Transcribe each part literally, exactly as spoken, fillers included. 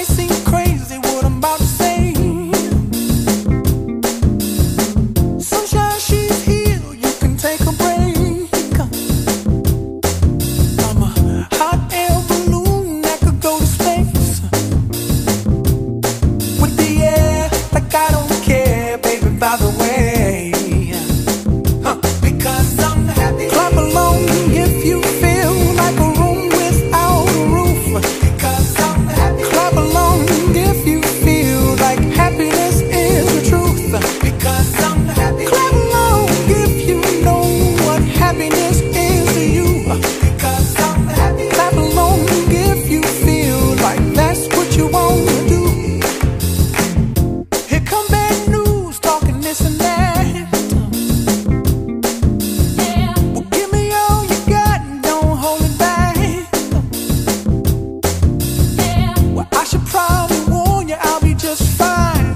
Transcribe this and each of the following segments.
seem crazy what I'm about to say. Sunshine, she's here, you can take a break. I'm a hot air balloon that could go to space. With the air, like I don't care, baby, by the way. Huh. Because I'm happy. Clap along if you feel like a room without a roof. Because I'm happy. Clap along if you feel like happiness is the truth. Because I'm happy. Clap along if you know what happiness is to you. Because I'm happy. Clap along if you feel like that's what you want to do. Here come bad news, talking this and that. Well, give me all you got and don't hold it back. Well, I should probably warn you, I'll be just fine.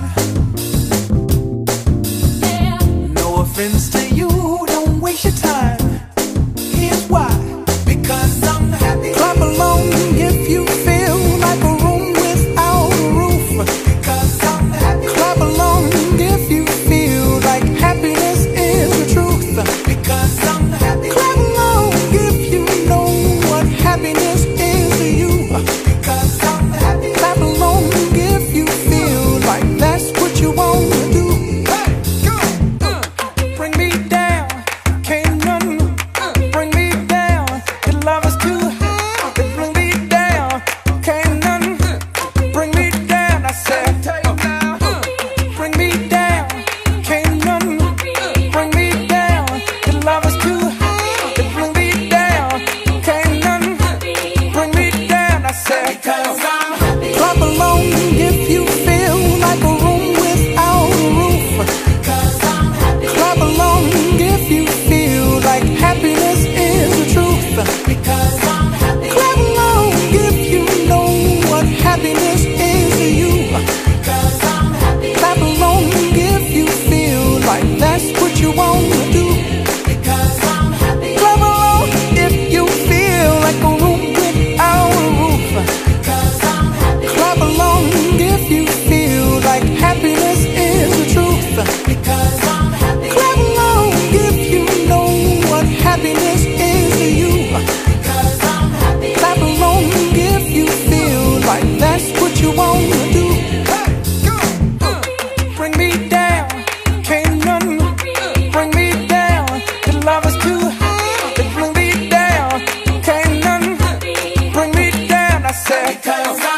No offense to you, don't waste your time. Here's why. Because I'm happy. Clap along if you feel like a room without a roof. Because I'm happy. Clap along if you feel like happiness is the truth. Because I'm happy. Clap along if you know what happiness is to you. Because I'm happy. Clap along if you feel like that's what you want to do. Hey, go! Uh, bring me down, can't none bring me down. Your love is too high, it bring me down, can't none bring me down. I said, uh, bring me down, can't none bring me down. Your love is too high, it bring me down, can't none bring me down. I said, because I'm happy. Clap along if you feel like a room without a roof. Because I'm happy. Clap along if you feel like happiness is the truth. Because I'm happy. Clap along if you know what happiness is to you. Because I'm happy. Clap along if you feel like that's what you want to do. Because I'm happy. Clap along if you feel like a room without a roof. Because I'm happy. Clap along if you feel like happiness is the truth. Because I'm happy. Clap along if you know what happiness is to you. Because I'm happy. Clap along if you feel like that's what you want to do. Hey, go! Uh, bring me down, can't none bring me down. Your love is too high, it bring me down, can't none bring me down. I said, because